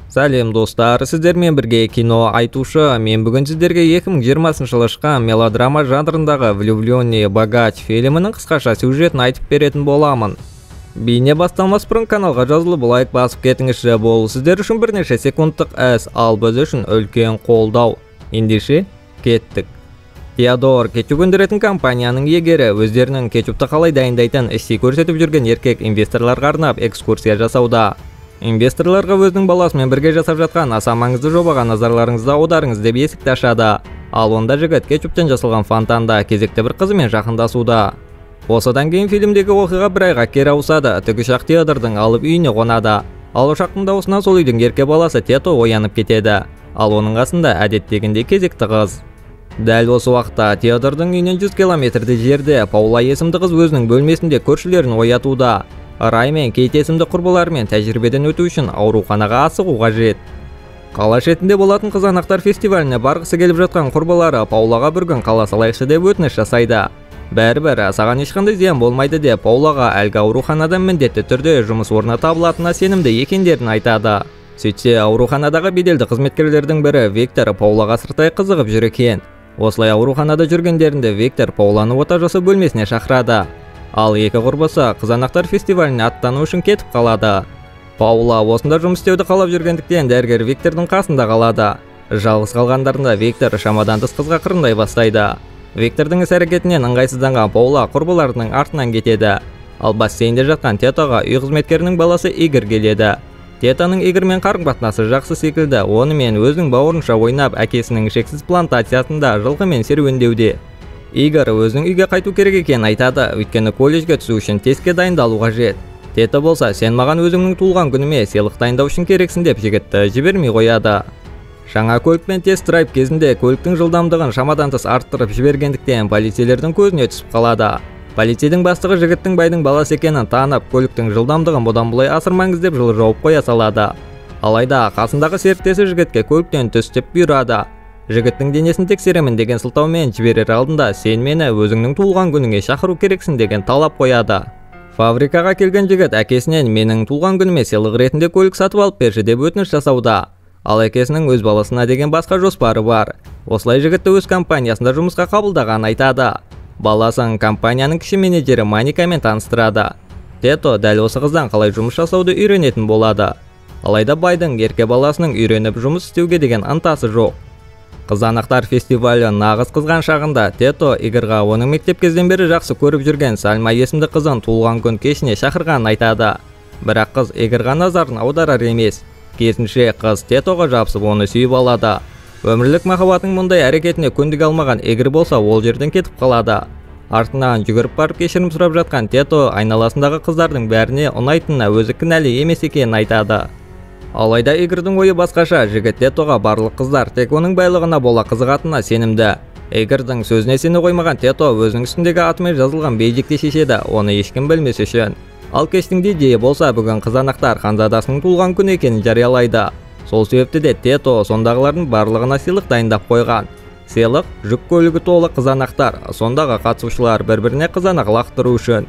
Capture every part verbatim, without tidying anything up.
Сәлем достар, сіздермен бірге кино айтушы. Мен бүгін сіздерге екі мың жиырмасыншы жылы шыққан мелодрама жанрындағы «Влюбленный богач» фильмінің қысқаша сюжетін айтып беретін боламын. Бейне басталмас бұрын каналға жазылып лайк басып кетіңізші, бұл сіздер үшін бірнеше секундтық іс, ал біз үшін үлкен қолдау. Ендеше кеттік. Теодор кетчуп өндіретін компанияның егері өздерінің кетчупты қалай дайындайтын істей көрсетіп жүрген еркек инвесторларға арнап экскурсия жасауда. Инвесторларға өзінің баласымен бірге жасап жатқан аса маңызды жобаға назарларыңызды аударыңыз деп есікті ашады. Ал онда жігіт кетчуптан жасалған фонтанда кезекті бір қызымен жақындасуда. Осыдан кейін фильмдегі оқиға бір айға кері ауысады. Тікұшақ Теодордың алып үйіне қонады. Ал ұшақтың дауысынан сол үйдің ерке баласы Тето оянып кетеді. Ал оның қасында әдеттегіндей кезекті қыз. Дәл осы уақытта Теодордың үйінен жүз километрдей жерде Паула есімді қыз өзінің бөлмесінде көршілерін оятуда. Рай мен Кейт есімді құрбыларымен тәжірибеден өту үшін ауруханаға асығу қажет. Қала шетінде болатын қызанақтар фестиваліне барғысы келіп жатқан құрбылары Паулаға бір күн қала салайықшы деп өтініш жасайды. Бәрібір саған ешқандай зиян болмайды деп Паулаға әлгі ауруханадан міндетті түрде жұмыс орны табылатынына сенімді екендерін айтады. Сөйтсе, ауруханадағы беделді қызметкерлердің бірі Виктор Паулаға сырттай қызығып жүр екен. Осылай ауруханада жүргендерінде Виктор Пауланы ота жасау бөлмесіне шақырады. Ал екі құрбысы қызанақтар фестиваліне аттану үшін кетіп қалады. Паула осында жұмыс істеуді қалап жүргендіктен дәрігер Виктордың қасында қалады. Жалғыз қалғандарында Виктор шамадан тыс қызға қырындай бастайды. Виктордың іс әрекетінен ыңғайсызданған Паула құрбыларының артынан кетеді. Ал бассейнде жатқан Тетоға үй қызметкерінің баласы Игорь келеді. Тетоның Игорьмен қарым-қатынасы жақсы секілді, онымен өзінің бауырынша ойнап, әкесінің шексіз плантациясында жылқымен серуендеуде. Игорь өзінің үйге қайту керек екенін айтады, өйткені колледжге түсу үшін тестке дайындалу қажет. Тето болса, сен маған өзіңнің туылған күніме сыйлық дайындау үшін керексің деп жігітті жібермей қояды. Жаңа көлікпен тест-драйв кезінде көліктің жылдамдығын шамадан тыс арттырып жібергендіктен полицейлердің көзіне түсіп қалады. Полицейдің бастығы жігіттің байдың баласы екенін танып, көліктің жылдамдығын бұдан бұлай асырмаңыз деп жылы жауып қоя салады. Алайда қасындағы серіктесі жігітке көліктен түс деп бұйырады. Жігіттің денесін тексеремін деген сылтаумен жіберер алдында сен мені өзіңнің туылған күніңе шақыру керексің деген талап қояды. Фабрикаға келген жігіт әкесінен менің туылған күніме сыйлық ретінде көлік сатып алып берші деп өтініш жасауда. Ал әкесінің өз баласына деген басқа жоспары бар. Осылай жігітті өз компаниясында жұмысқа қабылдаған айтады. Баласын компанияның кіші менеджері Моникамен таныстырады. Тето дәл осы қыздан қалай жұмыс жасауды үйренетін болады. Алайда байдың ерке баласының үйреніп жұмыс істеуге деген ынтасы жоқ. Қызанақтар фестивалі нағыз қызған шағында Тето Игорьға оның мектеп кезден бері жақсы көріп жүрген Сальма есімді қызын туылған күн кешіне шақырғанын айтады. Бірақ қыз Игорьға назарын аударар емес. Керісінше қыз Тетоға жабысып оны сүйіп алады. Өмірлік махаббатың мұндай әрекетіне көндіге алмаған Игорь болса, ол жерден кетіп қалады. Артынан жүгіріп барып кешірім сұрап жатқан Тето айналасындағы қыздардың бәріне ұнайтынына өзі кінәлі емес екенін айтады. Алайда Игорьдің ойы басқаша. Жігіт Тетоға барлық қыздар тек оның байлығына бола қызығатынына сенімді. Игорьдің сөзіне сене қоймаған Тето өзінің үстіндегі атымен жазылған бейджикті шешеді, оны ешкім білмес үшін. Ал кештің идея болса, бүгін қызанақтар ханзадасының туылған күні екенін жариялайды. Сол себепті де Тето сондағылардың барлығына сыйлық дайындап қойған. Сыйлық жүк көлігі толы қызанақтар, сондағы қатысушылар бір-біріне қызанақ лақтыру үшін.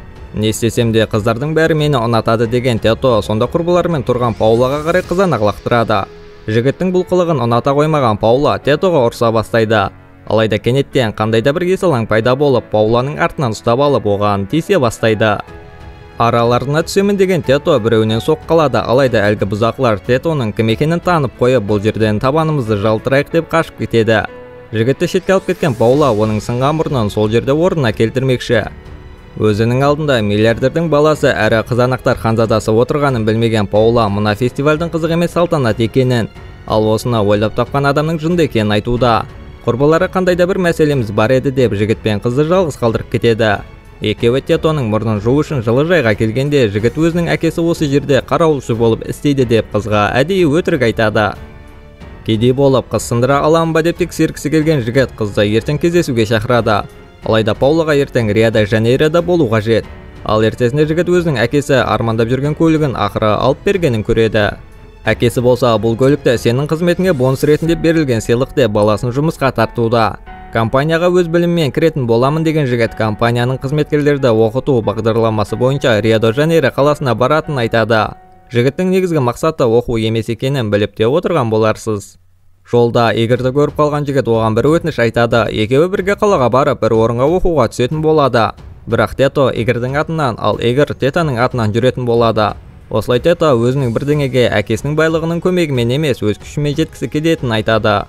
Не істесем де қыздардың бәрі мені ұнатады деген Тето сонда құрбыларымен тұрған Паулаға қарай қызанақ лақтырады. Жігіттің бұл қылығын ұната қоймаған Паула Тетоға ұрса бастайды. Алайда кенеттен қандайда бір есалаң пайда болып, Пауланың артынан ұстап алып оған тисе бастайды. Араларына түсемін деген Тето біреуінен соқ қалады, алайда әлгі бұзақылар Тетоның кім екенін танып қойып, бұл жерден табанымызды жалтырайық деп қашып кетеді. Жігітті шетке алып кеткен Паула оның сынған мұрнын сол жерде орнына келтірмекші. Өзінің алдында миллиардердің баласы әрі қызанақтар ханзадасы отырғанын білмеген Паула мұна фестивальдің қызық емес салтанат екенін, ал осыны ойлап тапқан адамның жынды екенін айтуда. Құрбылары қандайда бір мәселеміз бар еді деп жігіт пен қызды жалғыз қалдырып кетеді. Екеуі Тетоның мұрнын жуу үшін жылыжайға келгенде жігіт өзінің әкесі осы жерде қарауылшы болып істейді деп қызға әдейі өтірік айтады. Кедей болып қыз сындыра аламын ба деп тексергісі келген жігіт қызды ертең кездесуге шақырады. Алайда Паулаға ертең Рио-де Жанейрода болу қажет. Ал ертесінде жігіт өзінің әкесі армандап жүрген көлігін ақыры алып бергенін көреді. Әкесі болса, бұл көлікті сенің қызметіңе бонус ретінде берілген сыйлық деп баласын жұмысқа тартуда. Компанияға өз біліммен кіретін боламын деген жігіт компанияның қызметкерлерді оқыту бағдарламасы бойынша Рио-де Жанейро қаласына баратынын айтады. Жігіттің негізгі мақсаты оқу емес екенін біліп те отырған боларсыз. Жолда Игорьді көріп қалған жігіт оған бір өтініш айтады. Екеуі бірге қалаға барып бір орынға оқуға түсетін болады. Бірақ Тето Игорьдің атынан, ал Игорь Тетоның атынан жүретін болады. Осылай Тето өзінің бірдеңеге әкесінің байлығының көмегімен емес, өз күшімен жеткісі келетінін айтады.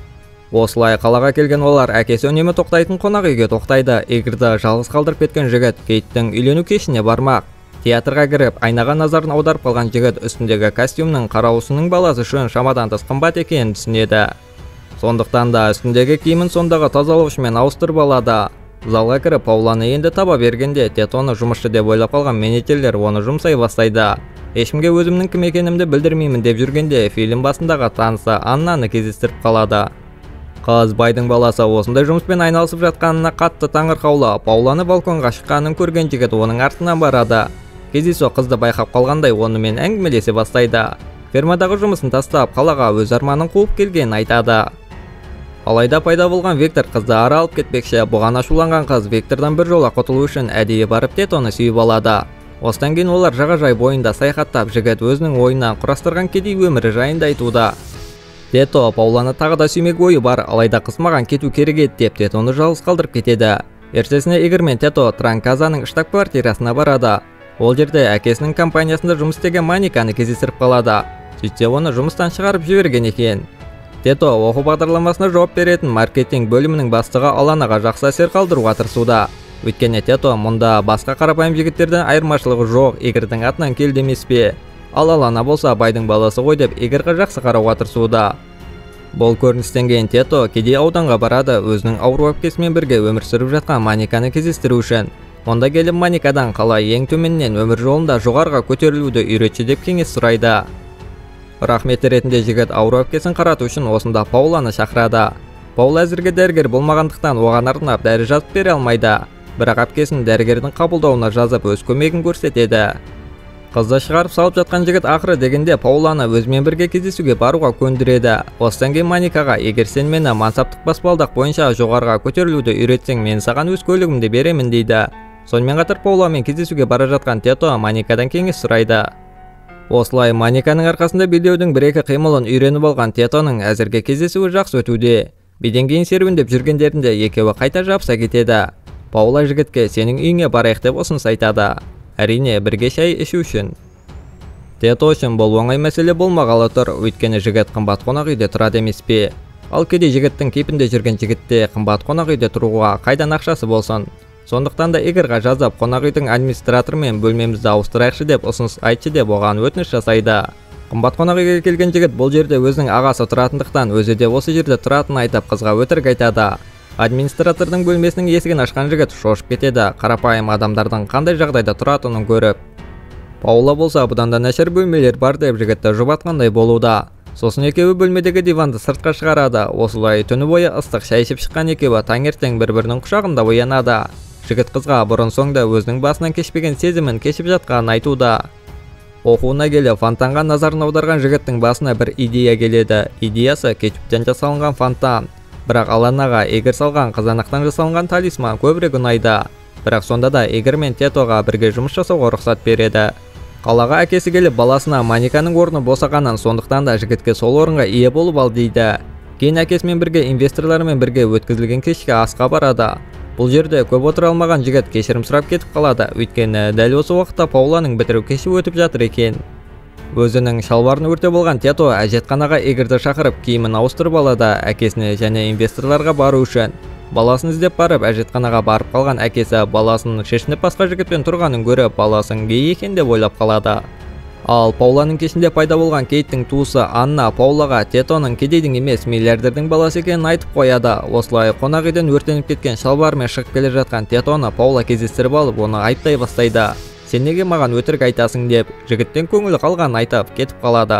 Осылай қалаға келген олар әкесі үнемі тоқтайтын қонақ үйге тоқтайды. Игорьді жалғыз қалдырып кеткен жігіт Кейттің үйлену кешіне бармақ. Театрға кіріп, айнаға назарын аударып қалған жігіт үстіндегі костюмнің қарауысының баласы үшін шамадан тыс қымбат екенін түсінеді. Сондықтан да үстіндегі киімін сондағы тазалаушымен ауыстырып алады. Залға кіріп, Пауланы енді таба бергенде, Тетоны жұмысшы деп ойлап қалған менеджерлер оны жұмсай бастайды. Ешкімге өзімнің кім екенімді білдірмеймін деп жүргенде, фильм басындағы танысы Аннаны кездестіріп қалады. Қыз байдың баласы осындай жұмыспен айналысып жатқанына қатты таңырқаулы. Пауланы балконға шыққанын көрген жігіт оның артынан барады. Кездейсоқ қызды байқап қалғандай онымен әңгімелесе бастайды. Фермадағы жұмысын тастап, қалаға өз арманын қуып келгенін айтады. Алайда пайда болған Виктор қызды ара алып кетпекші. Бұған ашуланған қыз Виктордан бір жола құтылу үшін әдейі барып Тетоны сүйіп алады. Осыдан кейін олар жағажай бойында саяхаттап, жігіт өзінің ойынан құрастырған кедей өмірі жайында айтуда. Тето Пауланы тағы да сүймек ойы бар, алайда қыз маған кету керек еді деп Тетоны жалғыз қалдырып кетеді. Ертесіне Игорь мен Тето Транказаның штаб-квартирасына барады. Ол жерде әкесінің компаниясында жұмыс істеген Мониканы кездестіріп қалады. Сөйтсе оны жұмыстан шығарып жіберген екен. Тето оқу бағдарламасына жауап беретін маркетинг бөлімінің бастығы Аланаға жақсы әсер қалдыруға тырысуда. Өйткені Тето мұнда басқа қарапайым жігіттерден айырмашылығы жоқ, Игорьдің атынан келді емес пе? Ал Алана болса байдың баласы ғой деп Игорьға жақсы қарауға тырысуда. Бұл көріністен кейін Тето кедей ауданға барады, өзінің ауру әпкесімен бірге өмір сүріп жатқан Мониканы кездестіру үшін. Онда келіп Моникадан қалай ең төменнен өмір жолында жоғарыға көтерілуді үйретші деп кеңес сұрайды. Рахмет ретінде жігіт ауру әпкесін қарату үшін осында Пауланы шақырады. Паул әзірге дәрігер болмағандықтан оған арнап дәрі жазып бере алмайды. Бірақ әпкесін дәрігердің қабылдауына жазып өз көмегін көрсетеді. Қызды шығарып салып жатқан жігіт ақыры дегенде Пауланы өзімен бірге кездесуге баруға көндіреді. Осыдан кейін Моникаға, егер сен мені мансаптық баспалдақ бойынша жоғарыға көтерілуді үйретсең, мен саған өз көлігімді беремін дейді. Сонымен қатар Пауламен кездесуге бара жатқан Тето Моникадан кеңес сұрайды. Осылай Мониканың арқасында билеудің бір-екі қимылын үйреніп алған Тетоның әзірге кездесуі жақсы өтуде. Биден кейін серуендеп жүргендерінде екеуі қайта жабыса кетеді. Паула жігітке сенің үйіңе барайық деп ұсыныс айтады. Әрине, бірге шай ішу үшін. Тето үшін бұл оңай мәселе болмағалы тұр, өйткені жігіт қымбат қонақ үйде тұрады емес пе? Ал кедей жігіттің кейпінде жүрген жігітте қымбат қонақ үйде тұруға қайдан ақшасы болсын? Сондықтан да Игорьға жазып, қонақ үйдің администраторымен бөлмемізді ауыстырайықшы деп ұсыныс айтшы деп оған өтініш жасайды. Қымбат қонақ үйге келген жігіт бұл жерде өзінің ағасы тұратындықтан өзі де осы жерде тұратынын айтып қызға өтірік айтады. Администратордың бөлмесінің есігін ашқан жігіт шошып кетеді, қарапайым адамдардың қандай жағдайда тұратынын көріп. Паула болса бұдан да нашар бөлмелер бар деп жігітті жұбатқандай болуда. Сосын екеуі бөлмедегі диванды сыртқа шығарады. Осылай түні бойы ыстық шай ішіп шыққан екеуі таңертең бір-бірінің құшағында оянады. Жігіт қызға бұрын соңды өзінің басынан кешпеген сезімін кешіп жатқанын айтуда. Оқуына келіп фонтанға назарын аударған жігіттің басына бір идея келеді. Идеясы кетчуптен жасалынған фонтан. Бірақ Аланаға Игорь салған қызанақтан жасалынған талисман көбірек ұнайды. Бірақ сонда да Игорь мен Тетоға бірге жұмыс жасауға рұқсат береді. Қалаға әкесі келіп баласына Мониканың орны босағанын, сондықтан да жігітке сол орынға ие болып ал дейді. Кейін әкесімен бірге инвесторлармен бірге өткізілген кешке асқа барады. Бұл жерде көп отыра алмаған жігіт кешірім сұрап кетіп қалады, өйткені дәл осы уақытта Пауланың бітіру кеші өтіп жатыр екен. Өзінің шалбарын өртеп болған Тето әжетханаға Игорьді шақырып киімін ауыстырып алады, әкесіне және инвесторларға бару үшін. Баласын іздеп барып әжетханаға барып қалған әкесі баласының шешініп басқа жігітпен тұрғанын көріп, баласын гей екен деп ойлап қалады. Ал Пауланың кешінде пайда болған Кейттің туысы Анна Паулаға Тетоның кедейдің емес миллиардердің баласы екенін айтып қояды. Осылай қонақ үйден өртеніп кеткен шалбармен шығып келе жатқан Тетоны Паула кездестіріп алып, оны айыптай бастайды. Сен неге маған өтірік айтасың деп, жігіттен көңілі қалғанын айтып кетіп қалады.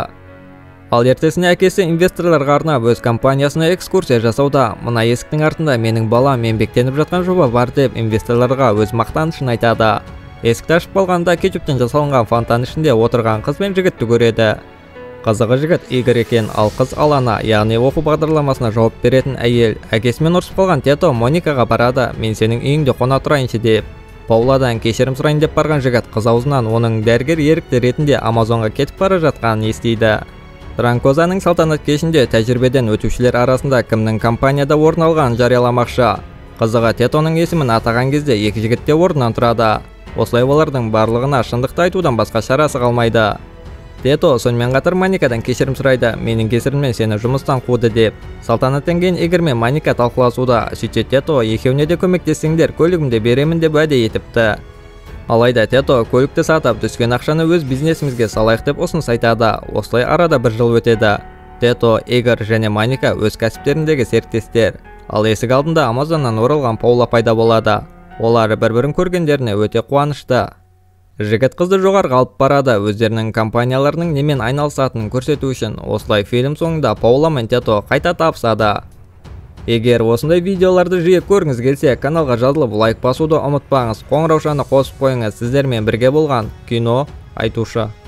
Ал ертесіне әкесі инвесторларға арнап өз компаниясына экскурсия жасауда. Мына есіктің артында менің балам еңбектеніп жатқан жоба бар деп инвесторларға өз мақтанышын айтады. Есікті ашып қалғанда кетчуптен жасалынған фонтан ішінде отырған қыз бен жігітті көреді. Қызығы жігіт Игорь екен, ал қыз Алана, яғни оқу бағдарламасына жауап беретін әйел. Әкесімен ұрысып қалған Тето Моникаға барады, мен сенің үйіңде қона тұрайыншы деп. Пауладан кешірім сұрайын деп барған жігіт қыз аузынан оның дәрігер ерікті ретінде Амазонға кетіп бара жатқанын естиді. Транкозаның салтанат кешінде тәжірибеден өтушілер арасында кімнің компанияда орын алғанын жарияламақшы. Қызығы, Тетоның есімін атаған кезде екі жігіт те орнынан тұрады. Осылай олардың барлығына шындықты айтудан басқа шарасы қалмайды. Тето сонымен қатар Моникадан кешірім сұрайды, менің кесіріммен сені жұмыстан қуды деп. Салтанаттан кейін Эгер мен Моника талқыласуда. Сөйтсе Тето екеуіне де көмектессеңдер, көлігімді беремін деп уәде етіпті. Алайда Тето көлікті сатып, түскен ақшаны өз бизнесімізге салайық деп ұсыныс айтады. Осылай арада бір жыл өтеді. Тето, Эгер және Моника өз кәсіптеріндегі серіктестер. Ал есік алдында Амазоннан оралған Паула пайда болады. Олар бір-бірін көргендеріне өте қуанышты. Жігіт қызды жоғарғы алып барады, өздерінің компанияларының немен айналысатынын көрсету үшін. Осылай фильм соңында Паула мен Тето қайта табысады. Егер осындай видеоларды жиі көргіңіз келсе, каналға жазылып лайк басуды ұмытпаңыз. Қоңыраушаны қосып қойыңыз. Сіздермен бірге болған кино айтушы.